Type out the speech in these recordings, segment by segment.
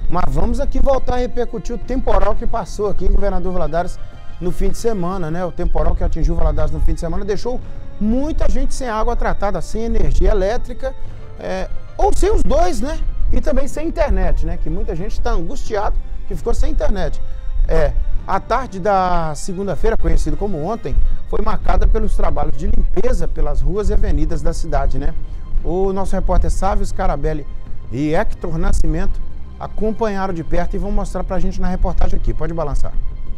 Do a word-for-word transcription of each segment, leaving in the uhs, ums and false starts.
Mas vamos aqui voltar a repercutir o temporal que passou aqui em Governador Valadares no fim de semana, né? O temporal que atingiu Valadares no fim de semana deixou muita gente sem água tratada, sem energia elétrica, é, ou sem os dois, né? E também sem internet, né? Que muita gente está angustiado que ficou sem internet. É, a tarde da segunda-feira, conhecido como ontem, foi marcada pelos trabalhos de limpeza pelas ruas e avenidas da cidade, né? O nosso repórter Sávio Scarabelli e Hector Nascimento acompanharam de perto e vão mostrar pra gente na reportagem aqui. Pode balançar.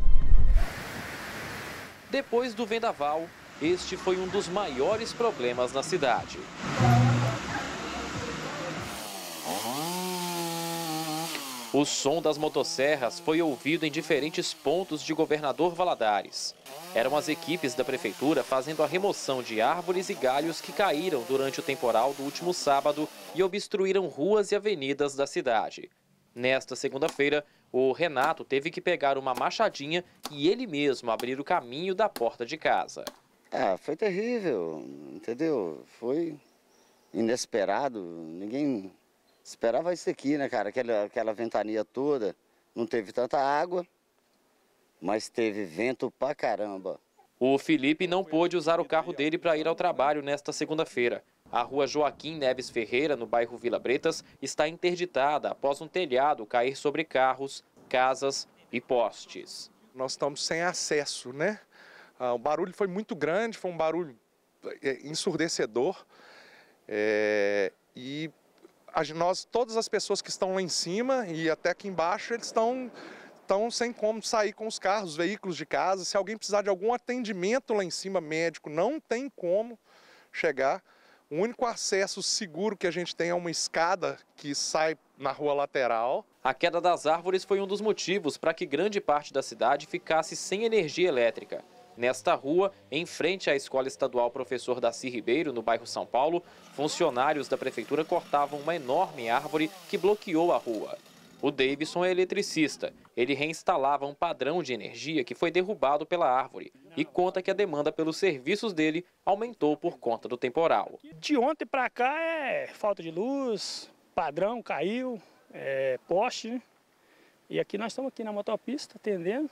Depois do vendaval, este foi um dos maiores problemas na cidade. O som das motosserras foi ouvido em diferentes pontos de Governador Valadares. Eram as equipes da prefeitura fazendo a remoção de árvores e galhos que caíram durante o temporal do último sábado e obstruíram ruas e avenidas da cidade. Nesta segunda-feira, o Renato teve que pegar uma machadinha e ele mesmo abrir o caminho da porta de casa. Ah, foi terrível, entendeu? Foi inesperado, ninguém esperava isso aqui, né, cara? Aquela, aquela ventania toda, não teve tanta água, mas teve vento pra caramba. O Felipe não pôde usar o carro dele para ir ao trabalho nesta segunda-feira. A rua Joaquim Neves Ferreira, no bairro Vila Bretas, está interditada após um telhado cair sobre carros, casas e postes. Nós estamos sem acesso, né? Ah, o barulho foi muito grande, foi um barulho ensurdecedor. É, e a, nós, todas as pessoas que estão lá em cima e até aqui embaixo, eles estão, estão sem como sair com os carros, veículos de casa. Se alguém precisar de algum atendimento lá em cima, médico, não tem como chegar. O único acesso seguro que a gente tem é uma escada que sai na rua lateral. A queda das árvores foi um dos motivos para que grande parte da cidade ficasse sem energia elétrica. Nesta rua, em frente à Escola Estadual Professor Daci Ribeiro, no bairro São Paulo, funcionários da prefeitura cortavam uma enorme árvore que bloqueou a rua. O Davidson é eletricista. Ele reinstalava um padrão de energia que foi derrubado pela árvore e conta que a demanda pelos serviços dele aumentou por conta do temporal. De ontem para cá é falta de luz, padrão caiu, é, poste, né? E aqui nós estamos aqui na motopista atendendo.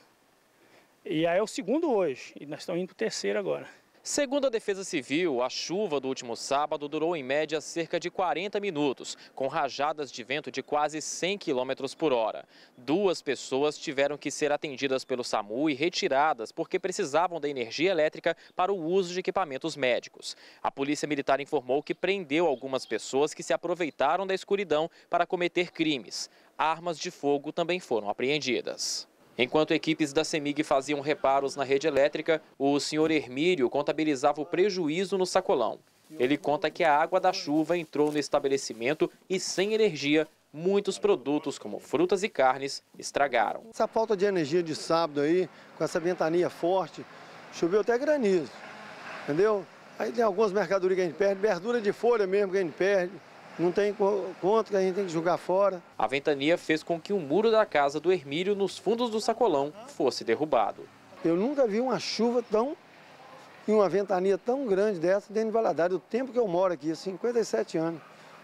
E aí é o segundo hoje e nós estamos indo para o terceiro agora. Segundo a Defesa Civil, a chuva do último sábado durou em média cerca de quarenta minutos, com rajadas de vento de quase cem quilômetros por hora. Duas pessoas tiveram que ser atendidas pelo SAMU e retiradas porque precisavam da energia elétrica para o uso de equipamentos médicos. A Polícia Militar informou que prendeu algumas pessoas que se aproveitaram da escuridão para cometer crimes. Armas de fogo também foram apreendidas. Enquanto equipes da CEMIG faziam reparos na rede elétrica, o senhor Hermílio contabilizava o prejuízo no sacolão. Ele conta que a água da chuva entrou no estabelecimento e, sem energia, muitos produtos, como frutas e carnes, estragaram. Essa falta de energia de sábado aí, com essa ventania forte, choveu até granizo, entendeu? Aí tem algumas mercadorias que a gente perde, verdura de folha mesmo que a gente perde. Não tem conta que a gente tem que jogar fora. A ventania fez com que o muro da casa do Hermílio, nos fundos do sacolão, fosse derrubado. Eu nunca vi uma chuva tão e uma ventania tão grande dessa dentro de Valadares. O tempo que eu moro aqui, cinquenta e sete anos.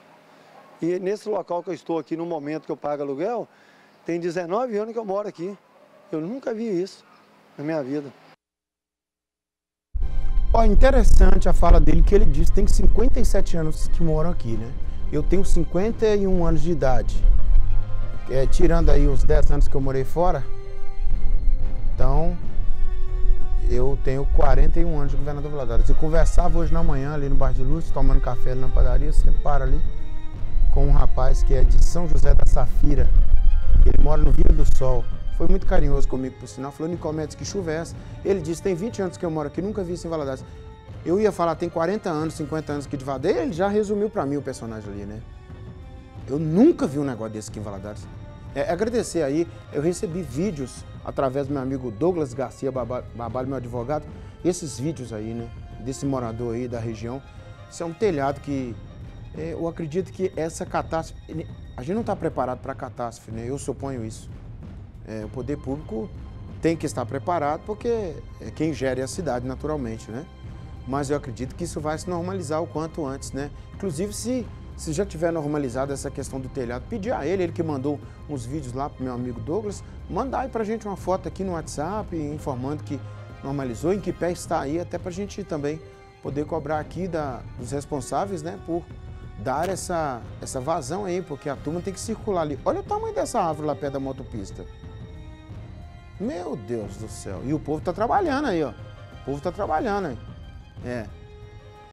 E nesse local que eu estou aqui, no momento que eu pago aluguel, tem dezenove anos que eu moro aqui. Eu nunca vi isso na minha vida. Ó, interessante a fala dele, que ele disse que tem cinquenta e sete anos que moram aqui, né? Eu tenho cinquenta e um anos de idade, é, tirando aí os dez anos que eu morei fora, então eu tenho quarenta e um anos de Governador Valadares. Eu conversava hoje na manhã ali no Bar de Luz, tomando café ali na padaria, sempre para ali com um rapaz que é de São José da Safira, ele mora no Vila do Sol. Foi muito carinhoso comigo, por sinal, falou: Nicomedes, que chuva é essa? Ele disse: tem vinte anos que eu moro aqui, nunca vi isso em Valadares. Eu ia falar, tem quarenta anos, cinquenta anos aqui de Valadares, ele já resumiu para mim o personagem ali, né? Eu nunca vi um negócio desse aqui em Valadares. É, agradecer aí, eu recebi vídeos através do meu amigo Douglas Garcia Babalho, meu advogado, esses vídeos aí, né, desse morador aí da região. Isso é um telhado que, é, eu acredito que essa catástrofe, a gente não está preparado para a catástrofe, né? Eu suponho isso. É, o poder público tem que estar preparado porque é quem gere a cidade, naturalmente, né? Mas eu acredito que isso vai se normalizar o quanto antes, né? Inclusive, se se já tiver normalizado essa questão do telhado, pedir a ele, ele que mandou uns vídeos lá pro meu amigo Douglas, mandar aí pra gente uma foto aqui no WhatsApp, informando que normalizou, em que pé está aí, até pra gente também poder cobrar aqui da, dos responsáveis, né, por dar essa, essa vazão aí, porque a turma tem que circular ali. Olha o tamanho dessa árvore lá perto da motopista. Meu Deus do céu. E o povo tá trabalhando aí, ó. O povo tá trabalhando aí. É.